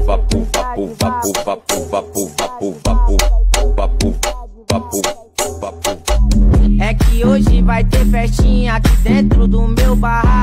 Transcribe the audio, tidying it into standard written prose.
vapu, vapu, vapu, vapu, vapu, vapu, vapu, vapu, vapu, vapu. É que hoje vai ter festinha aqui dentro do meu barraco.